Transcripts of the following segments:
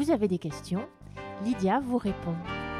vous avez des questions, Lydia vous répond.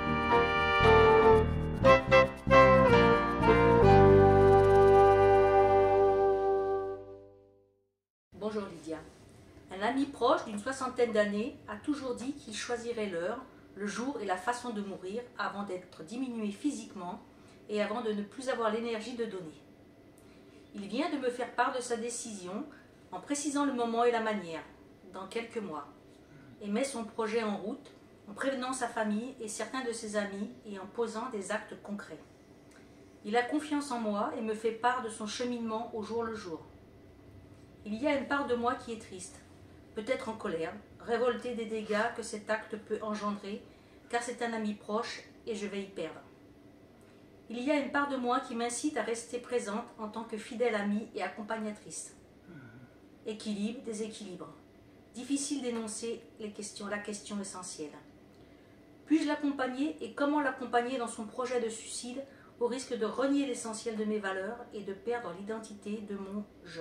Bonjour Lydia. Un ami proche d'une 60aine d'années a toujours dit qu'il choisirait l'heure, le jour et la façon de mourir avant d'être diminué physiquement et avant de ne plus avoir l'énergie de donner. Il vient de me faire part de sa décision en précisant le moment et la manière, dans quelques mois, et met son projet en route en prévenant sa famille et certains de ses amis et en posant des actes concrets. Il a confiance en moi et me fait part de son cheminement au jour le jour. Il y a une part de moi qui est triste, peut-être en colère, révoltée des dégâts que cet acte peut engendrer, car c'est un ami proche et je vais y perdre. Il y a une part de moi qui m'incite à rester présente en tant que fidèle amie et accompagnatrice. Équilibre, déséquilibre. Difficile d'énoncer la question essentielle. Puis-je l'accompagner et comment l'accompagner dans son projet de suicide au risque de renier l'essentiel de mes valeurs et de perdre l'identité de mon « je ».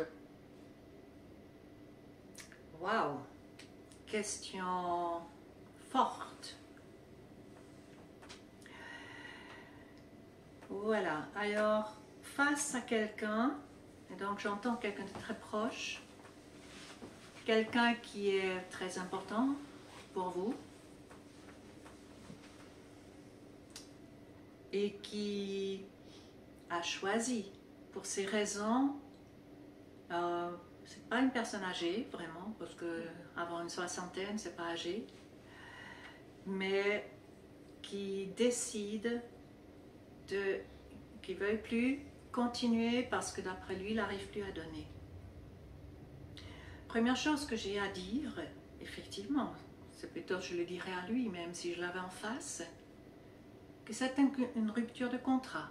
Waouh! Question forte. Voilà, alors face à quelqu'un, et donc j'entends quelqu'un de très proche, quelqu'un qui est très important pour vous et qui a choisi pour ces raisons. C'est pas une personne âgée, vraiment, parce que avant une soixantaine, c'est pas âgé, mais qui décide qu'il ne veuille plus continuer parce que d'après lui, il n'arrive plus à donner. Première chose que j'ai à dire, effectivement, c'est plutôt je le dirais à lui, même si je l'avais en face, que c'est une rupture de contrat.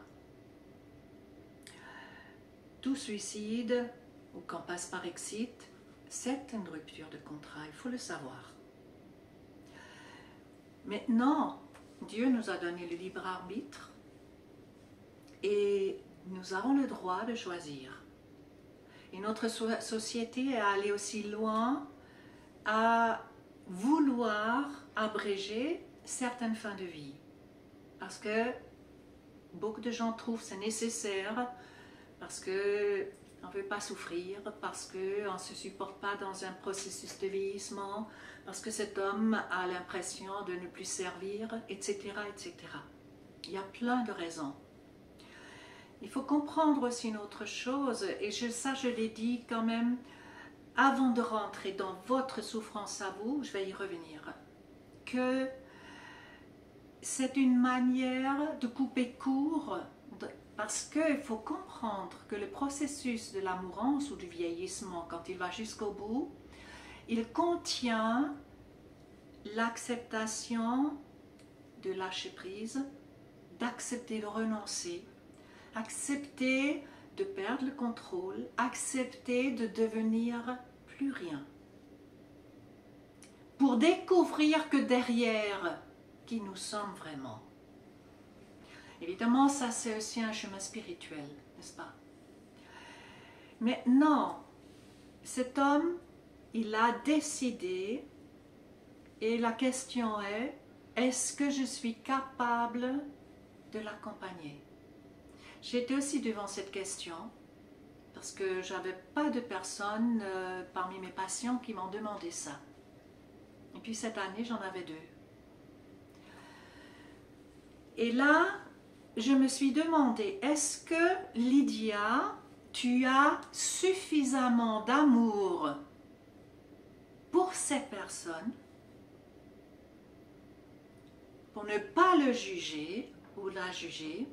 Tout suicide, ou qu'on passe par exit, c'est une rupture de contrat, il faut le savoir. Maintenant, Dieu nous a donné le libre arbitre et nous avons le droit de choisir. Et notre société est allée aussi loin à vouloir abréger certaines fins de vie. Parce que beaucoup de gens trouvent que c'est nécessaire, parce que on ne veut pas souffrir, parce qu'on ne se supporte pas dans un processus de vieillissement, parce que cet homme a l'impression de ne plus servir, etc., etc. Il y a plein de raisons. Il faut comprendre aussi une autre chose, et ça je l'ai dit quand même, avant de rentrer dans votre souffrance à vous, je vais y revenir, que c'est une manière de couper court. Parce qu'il faut comprendre que le processus de la mourance ou du vieillissement, quand il va jusqu'au bout, il contient l'acceptation de lâcher prise, d'accepter de renoncer, accepter de perdre le contrôle, accepter de devenir plus rien. Pour découvrir que derrière, qui nous sommes vraiment. Évidemment, ça c'est aussi un chemin spirituel, n'est-ce pas? Mais non, cet homme, il a décidé, et la question est, est-ce que je suis capable de l'accompagner? J'étais aussi devant cette question, parce que je n'avais pas de personnes parmi mes patients qui m'ont demandé ça. Et puis cette année, j'en avais 2. Et là, je me suis demandé, est-ce que Lydia, tu as suffisamment d'amour pour cette personne pour ne pas le juger ou la juger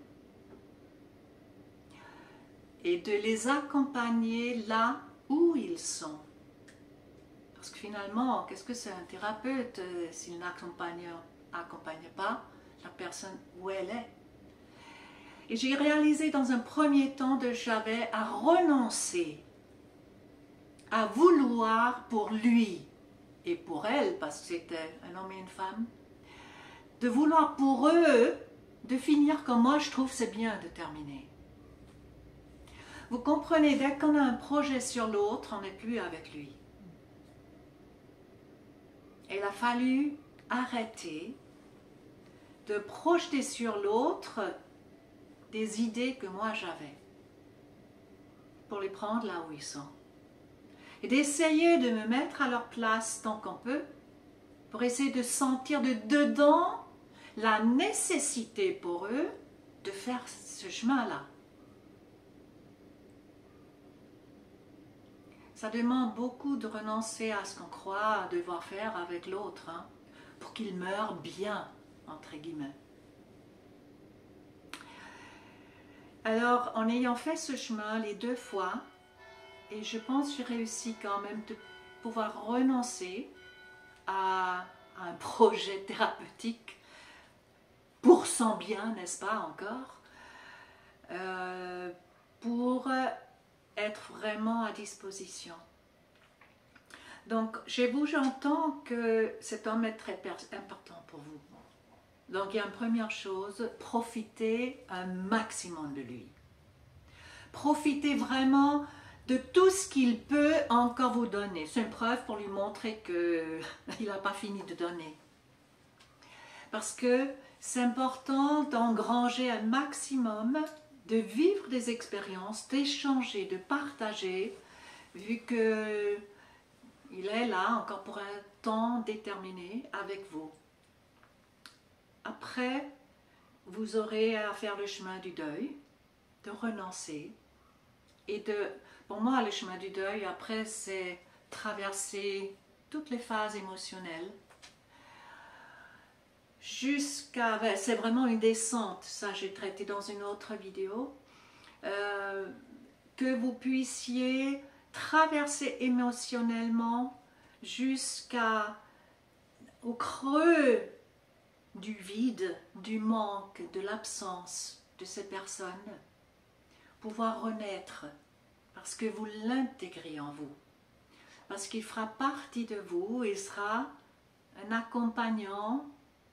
et de les accompagner là où ils sont? Parce que finalement, qu'est-ce que c'est un thérapeute s'il n'accompagne pas la personne où elle est? Et j'ai réalisé dans un premier temps que j'avais à renoncer, à vouloir pour lui et pour elle, parce que c'était un homme et une femme, de vouloir pour eux de finir comme moi je trouve c'est bien de terminer. Vous comprenez, dès qu'on a un projet sur l'autre, on n'est plus avec lui. Et il a fallu arrêter de projeter sur l'autre des idées que moi j'avais, pour les prendre là où ils sont. Et d'essayer de me mettre à leur place tant qu'on peut, pour essayer de sentir de dedans la nécessité pour eux de faire ce chemin-là. Ça demande beaucoup de renoncer à ce qu'on croit devoir faire avec l'autre, hein, pour qu'il meure bien, entre guillemets. Alors, en ayant fait ce chemin les 2 fois, et je pense que j'ai réussi quand même de pouvoir renoncer à un projet thérapeutique pour son bien, n'est-ce pas encore, pour être vraiment à disposition. Donc, chez vous, j'entends que cet homme est très important pour vous. Donc, il y a une première chose, profitez un maximum de lui. Profitez vraiment de tout ce qu'il peut encore vous donner. C'est une preuve pour lui montrer qu'il n'a pas fini de donner. Parce que c'est important d'engranger un maximum, de vivre des expériences, d'échanger, de partager, vu qu'il est là encore pour un temps déterminé avec vous. Après, vous aurez à faire le chemin du deuil, de renoncer. Et pour moi, le chemin du deuil, après, c'est traverser toutes les phases émotionnelles. C'est vraiment une descente, ça j'ai traité dans une autre vidéo, que vous puissiez traverser émotionnellement jusqu'au creux du vide, du manque, de l'absence de cette personne, pouvoir renaître parce que vous l'intégrez en vous, parce qu'il fera partie de vous et sera un accompagnant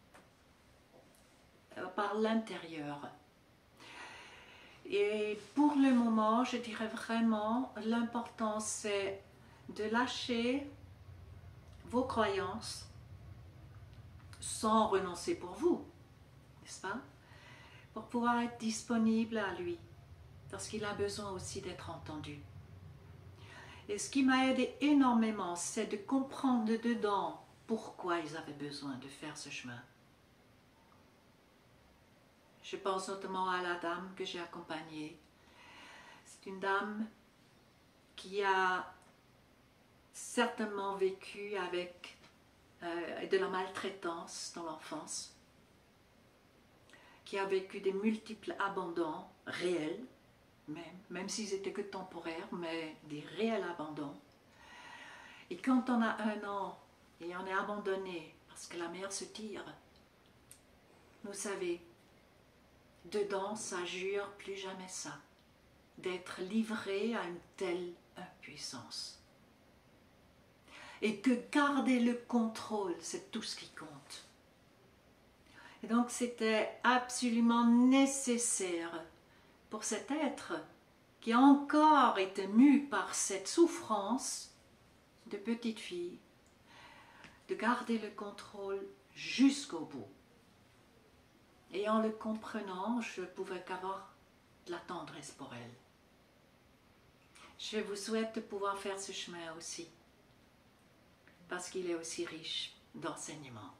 par l'intérieur. Et pour le moment, je dirais vraiment, l'important c'est de lâcher vos croyances sans renoncer pour vous, n'est-ce pas? Pour pouvoir être disponible à lui, parce qu'il a besoin aussi d'être entendu. Et ce qui m'a aidé énormément, c'est de comprendre de dedans pourquoi ils avaient besoin de faire ce chemin. Je pense notamment à la dame que j'ai accompagnée. C'est une dame qui a certainement vécu avec de la maltraitance dans l'enfance, qui a vécu des multiples abandons réels, même s'ils étaient que temporaires, mais des réels abandons. Et quand on a 1 an et on est abandonné parce que la mère se tire, vous savez, dedans ça jure plus jamais ça, d'être livré à une telle impuissance. Et que garder le contrôle, c'est tout ce qui compte. Et donc c'était absolument nécessaire pour cet être qui a encore été mu par cette souffrance de petite fille, de garder le contrôle jusqu'au bout. Et en le comprenant, je pouvais qu'avoir de la tendresse pour elle. Je vous souhaite de pouvoir faire ce chemin aussi, parce qu'il est aussi riche d'enseignements.